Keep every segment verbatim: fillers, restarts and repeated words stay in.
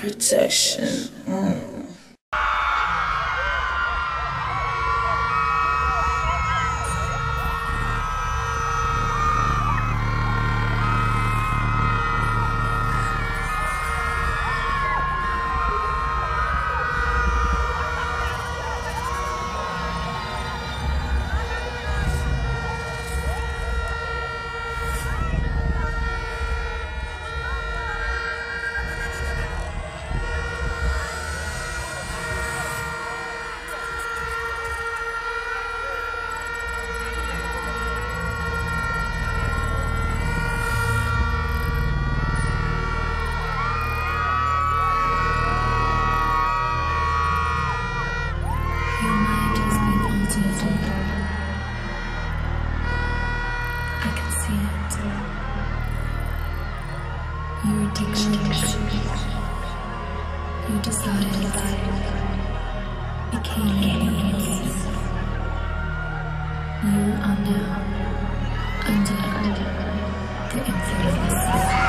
protection. Mm. Your addictions, your desires became your needs. You are now under the influence.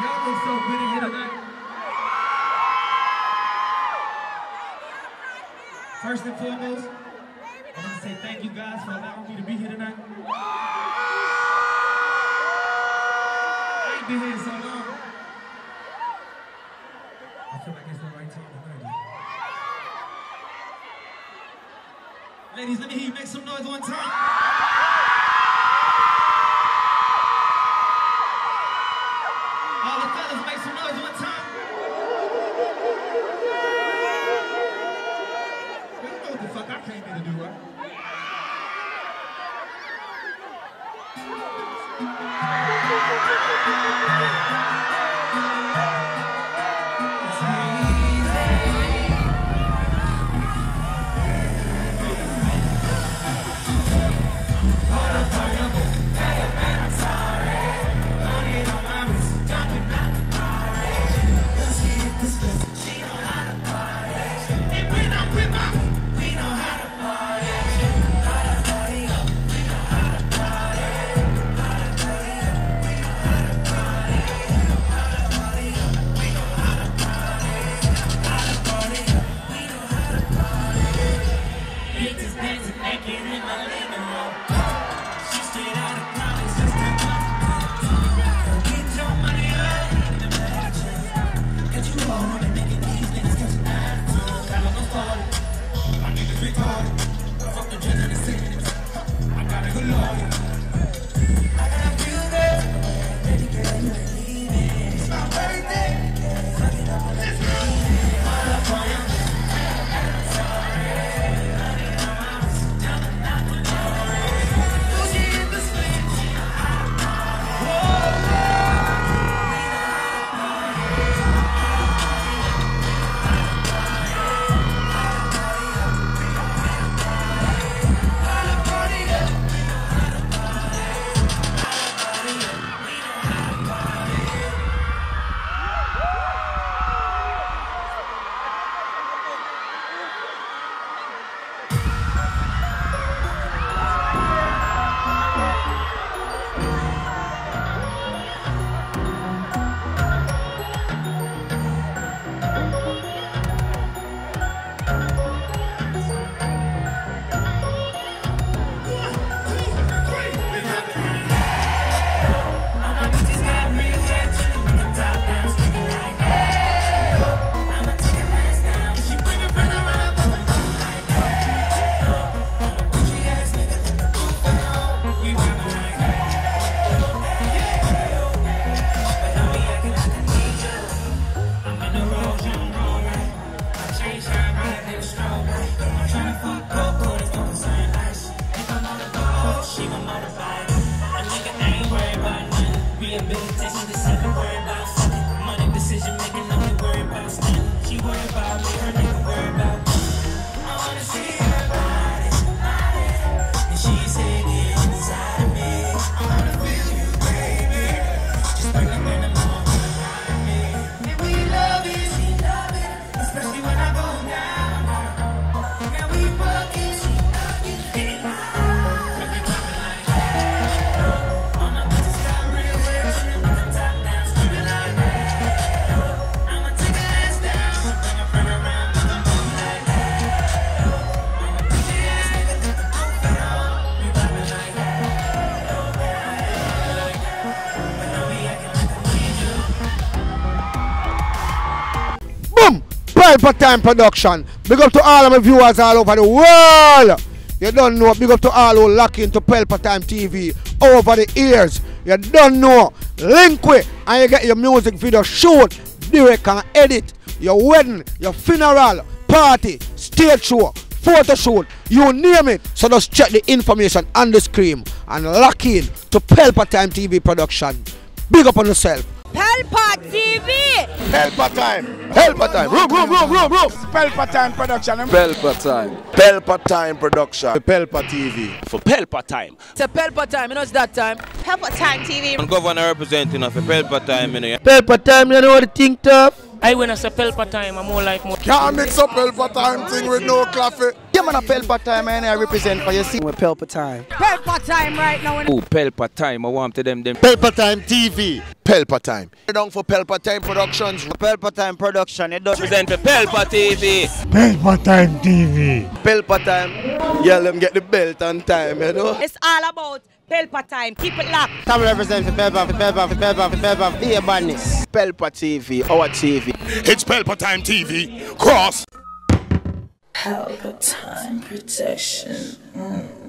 Y'all look so good in here tonight. First and foremost, I want to say thank you guys for allowing me to be here tonight. I ain't been here so long. I feel like it's the right time tonight. Ladies, let me hear you make some noise one time. All the fellas, make some noise one time. Well, you know what the fuck I came here to do, right? Pelpa Time production. Big up to all of my viewers all over the world. You don't know. Big up to all who lock into Pelpa Time T V over the years. You don't know. Link with and you get your music video shoot, direct and edit. Your wedding, your funeral, party, stage show, photo shoot, you name it. So just check the information on the screen and lock in to Pelpa Time T V production. Big up on yourself. Pelpa T V! Pelpa Time! Pelpa Time! Room, room, room, room, room! Pelpa Time production. Pelpa Time. Pelpa Time production. Pelpa T V. For Pelpa Time. It's a Pelpa Time, you know it's that time. Pelpa Time T V. I'm governor representing of Pelpa Time, you know. Pelpa Time, you know what the thing tough? I when I say Pelpa Time, I'm more like more. Can't mix up Pelpa Time thing with no coffee. Yeah, man, a Pelpa Time, and I represent for you. See, with Pelpa Time. Pelpa Time right now. Oh, Pelpa Time, I want to them them. Pelpa Time T V. Pelpa Time. Down for Pelpa Time Productions. Pelpa Time Production, it does Present for Pelpa T V. Pelpa Time T V. Pelpa Time. Yeah, let them get the belt on time, you know. It's all about Pelpa Time. Keep it locked. Come represent for Pelpa, for Pelpa, for Pelpa, for Pelpa, for your badness. Pelpa T V, our T V. It's Pelpa Time T V. Cross. Pelpa Time Protection. Mm.